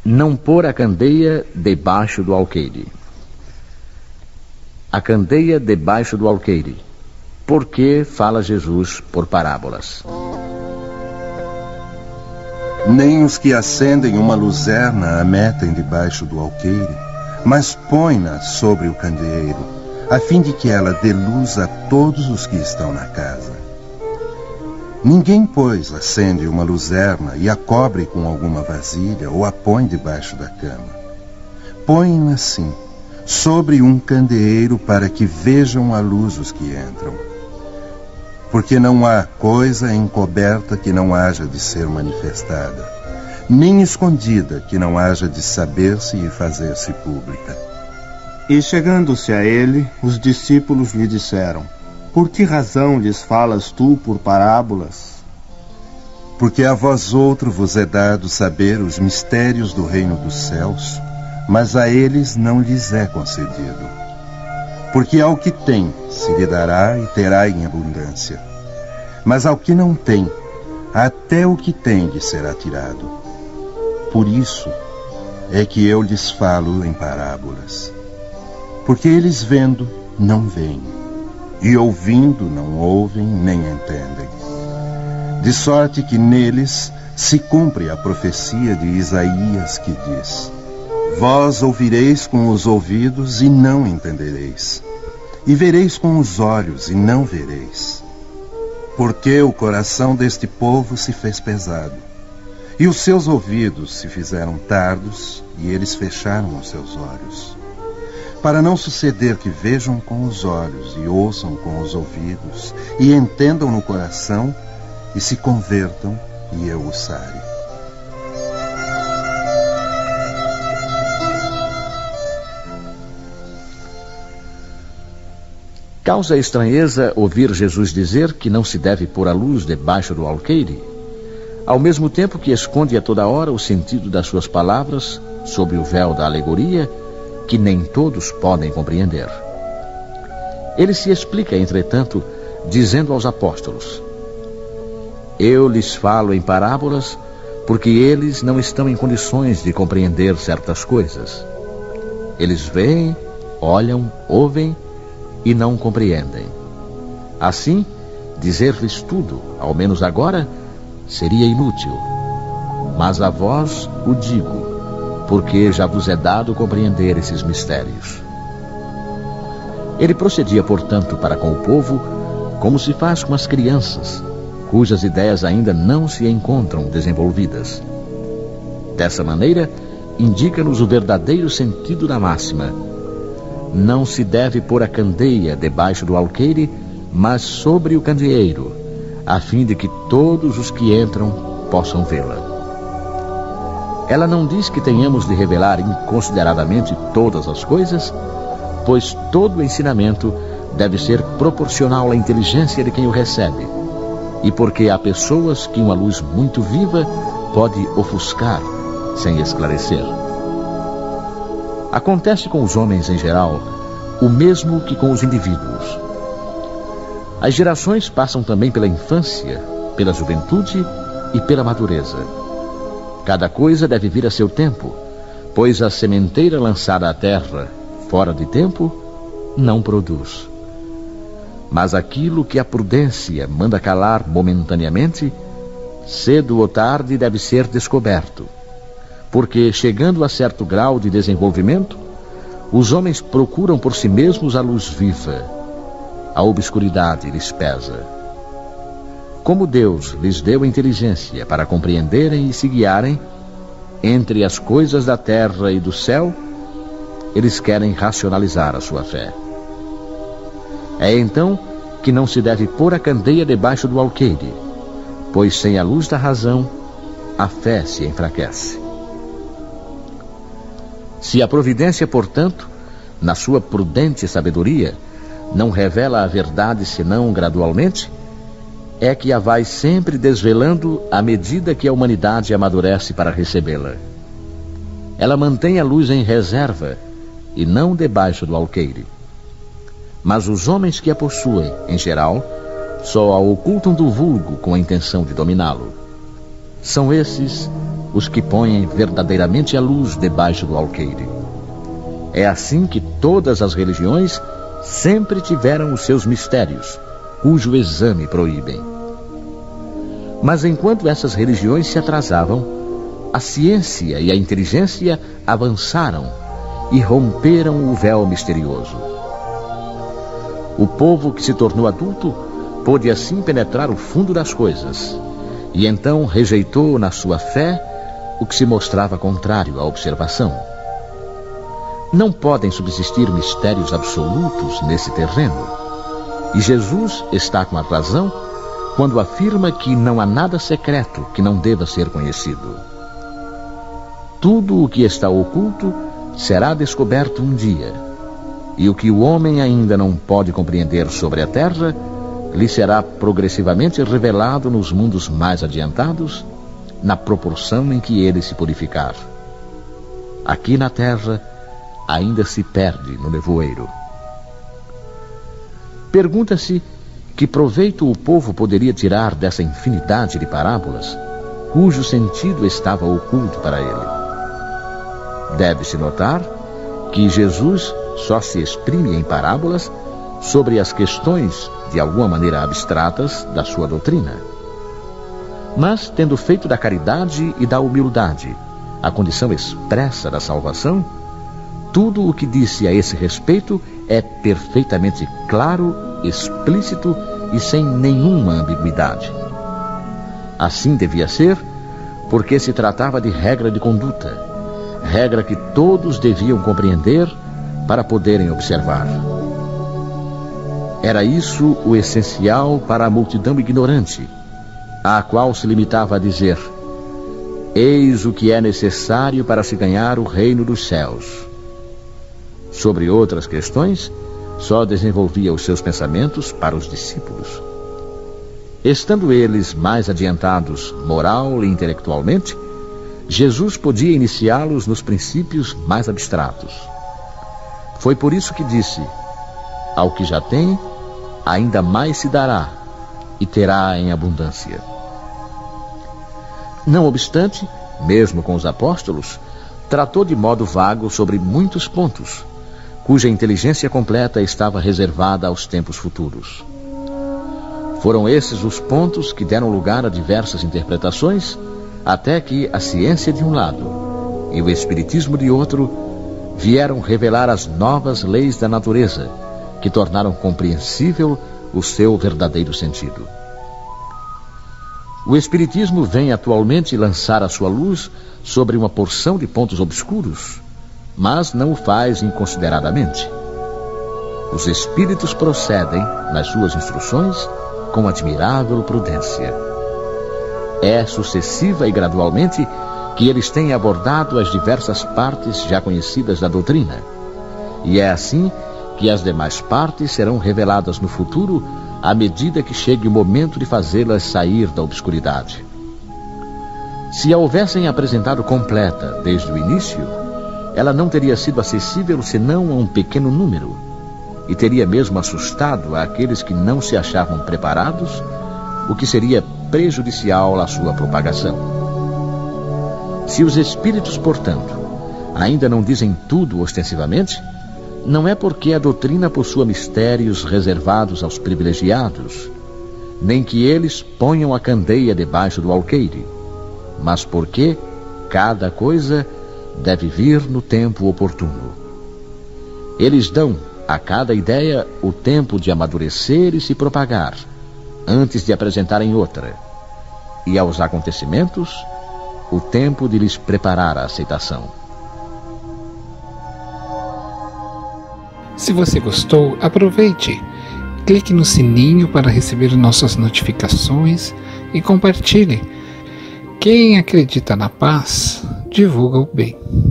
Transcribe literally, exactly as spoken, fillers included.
Não pôr a candeia debaixo do alqueire. A candeia debaixo do alqueire. Por que fala Jesus por parábolas? Nem os que acendem uma luzerna a metem debaixo do alqueire, mas põe-na sobre o candeeiro, a fim de que ela dê luz a todos os que estão na casa. Ninguém, pois, acende uma luzerna e a cobre com alguma vasilha ou a põe debaixo da cama. Põe-na assim, sobre um candeeiro, para que vejam a luz os que entram. Porque não há coisa encoberta que não haja de ser manifestada, nem escondida que não haja de saber-se e fazer-se pública. E chegando-se a ele, os discípulos lhe disseram: Por que razão lhes falas tu por parábolas? Porque a vós outro vos é dado saber os mistérios do reino dos céus, mas a eles não lhes é concedido. Porque ao que tem se lhe dará e terá em abundância, mas ao que não tem, até o que tem lhe será tirado. Por isso é que eu lhes falo em parábolas. Porque eles vendo, não veem, e ouvindo, não ouvem, nem entendem. De sorte que neles se cumpre a profecia de Isaías que diz: Vós ouvireis com os ouvidos e não entendereis, e vereis com os olhos e não vereis. Porque o coração deste povo se fez pesado, e os seus ouvidos se fizeram tardos, e eles fecharam os seus olhos, para não suceder que vejam com os olhos e ouçam com os ouvidos, e entendam no coração, e se convertam, e eu os sare. Causa estranheza ouvir Jesus dizer que não se deve pôr a luz debaixo do alqueire, ao mesmo tempo que esconde a toda hora o sentido das suas palavras sob o véu da alegoria, que nem todos podem compreender. Ele se explica, entretanto, dizendo aos apóstolos: Eu lhes falo em parábolas, porque eles não estão em condições de compreender certas coisas. Eles veem, olham, ouvem e não compreendem. Assim, dizer-lhes tudo, ao menos agora, seria inútil. Mas a vós o digo, porque já vos é dado compreender esses mistérios. Ele procedia, portanto, para com o povo, como se faz com as crianças, cujas ideias ainda não se encontram desenvolvidas. Dessa maneira, indica-nos o verdadeiro sentido da máxima: não se deve pôr a candeia debaixo do alqueire, mas sobre o candeeiro, a fim de que todos os que entram possam vê-la. Ela não diz que tenhamos de revelar inconsideradamente todas as coisas, pois todo o ensinamento deve ser proporcional à inteligência de quem o recebe, e porque há pessoas que uma luz muito viva pode ofuscar sem esclarecer. Acontece com os homens em geral o mesmo que com os indivíduos. As gerações passam também pela infância, pela juventude e pela madureza. Cada coisa deve vir a seu tempo, pois a sementeira lançada à terra fora de tempo não produz. Mas aquilo que a prudência manda calar momentaneamente, cedo ou tarde deve ser descoberto, porque, chegando a certo grau de desenvolvimento, os homens procuram por si mesmos a luz viva. A obscuridade lhes pesa. Como Deus lhes deu inteligência para compreenderem e se guiarem entre as coisas da terra e do céu, eles querem racionalizar a sua fé. É então que não se deve pôr a candeia debaixo do alqueire, pois sem a luz da razão, a fé se enfraquece. Se a providência, portanto, na sua prudente sabedoria, não revela a verdade senão gradualmente, é que a vai sempre desvelando à medida que a humanidade amadurece para recebê-la. Ela mantém a luz em reserva e não debaixo do alqueire. Mas os homens que a possuem, em geral, só a ocultam do vulgo com a intenção de dominá-lo. São esses os que põem verdadeiramente a luz debaixo do alqueire. É assim que todas as religiões sempre tiveram os seus mistérios, cujo exame proíbem. Mas enquanto essas religiões se atrasavam, a ciência e a inteligência avançaram e romperam o véu misterioso. O povo que se tornou adulto pôde assim penetrar o fundo das coisas, e então rejeitou na sua fé o que se mostrava contrário à observação. Não podem subsistir mistérios absolutos nesse terreno, e Jesus está com a razão quando afirma que não há nada secreto que não deva ser conhecido. Tudo o que está oculto será descoberto um dia, e o que o homem ainda não pode compreender sobre a terra lhe será progressivamente revelado nos mundos mais adiantados, na proporção em que ele se purificar. Aqui na terra ainda se perde no nevoeiro. Pergunta-se que proveito o povo poderia tirar dessa infinidade de parábolas, cujo sentido estava oculto para ele. Deve-se notar que Jesus só se exprime em parábolas sobre as questões, de alguma maneira abstratas, da sua doutrina. Mas, tendo feito da caridade e da humildade a condição expressa da salvação, tudo o que disse a esse respeito é perfeitamente claro, explícito e sem nenhuma ambiguidade. Assim devia ser, porque se tratava de regra de conduta, regra que todos deviam compreender para poderem observar. Era isso o essencial para a multidão ignorante, à qual se limitava a dizer: eis o que é necessário para se ganhar o reino dos céus. Sobre outras questões, só desenvolvia os seus pensamentos para os discípulos. Estando eles mais adiantados moral e intelectualmente, Jesus podia iniciá-los nos princípios mais abstratos. Foi por isso que disse: ao que já tem, ainda mais se dará, e terá em abundância. Não obstante, mesmo com os apóstolos, tratou de modo vago sobre muitos pontos, cuja inteligência completa estava reservada aos tempos futuros. Foram esses os pontos que deram lugar a diversas interpretações, até que a ciência de um lado e o espiritismo de outro vieram revelar as novas leis da natureza, que tornaram compreensível o seu verdadeiro sentido. O espiritismo vem atualmente lançar a sua luz sobre uma porção de pontos obscuros, mas não o faz inconsideradamente. Os espíritos procedem, nas suas instruções, com admirável prudência. É sucessiva e gradualmente que eles têm abordado as diversas partes já conhecidas da doutrina, e é assim que as demais partes serão reveladas no futuro, à medida que chegue o momento de fazê-las sair da obscuridade. Se a houvessem apresentado completa desde o início, ela não teria sido acessível senão a um pequeno número, e teria mesmo assustado aqueles que não se achavam preparados, o que seria prejudicial à sua propagação. Se os espíritos, portanto, ainda não dizem tudo ostensivamente, não é porque a doutrina possua mistérios reservados aos privilegiados, nem que eles ponham a candeia debaixo do alqueire, mas porque cada coisa deve vir no tempo oportuno. Eles dão a cada ideia o tempo de amadurecer e se propagar, antes de apresentarem outra, e aos acontecimentos, o tempo de lhes preparar a aceitação. Se você gostou, aproveite, clique no sininho para receber nossas notificações e compartilhe. Quem acredita na paz, divulga o bem.